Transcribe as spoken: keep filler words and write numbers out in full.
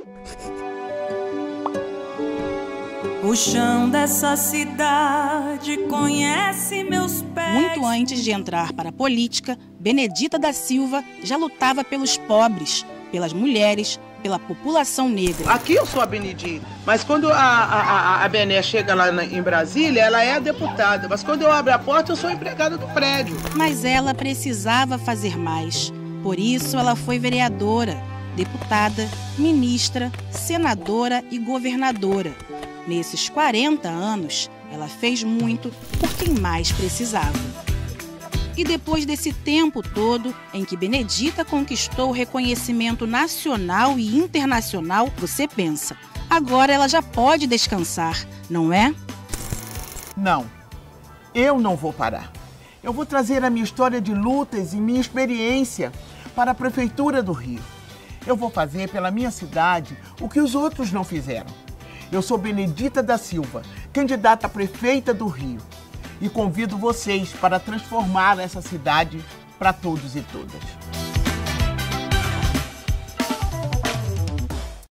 O chão dessa cidade conhece meus pés. Muito antes de entrar para a política, Benedita da Silva já lutava pelos pobres, pelas mulheres, pela população negra. Aqui eu sou a Benedita, mas quando a, a, a Bené chega lá na, em Brasília, ela é a deputada. Mas quando eu abro a porta, eu sou a empregada do prédio. Mas ela precisava fazer mais. Por isso ela foi vereadora, deputada, ministra, senadora e governadora. Nesses quarenta anos, ela fez muito por quem mais precisava. E depois desse tempo todo em que Benedita conquistou o reconhecimento nacional e internacional, você pensa, agora ela já pode descansar, não é? Não, eu não vou parar. Eu vou trazer a minha história de lutas e minha experiência para a Prefeitura do Rio. Eu vou fazer pela minha cidade o que os outros não fizeram. Eu sou Benedita da Silva, candidata a prefeita do Rio. E convido vocês para transformar essa cidade para todos e todas.